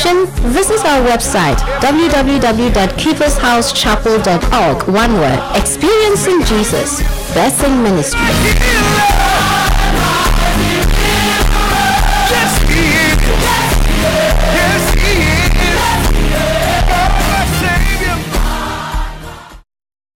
information, visit our website www.keepershousechapel.org. One word. Experiencing Jesus. Blessing Ministry.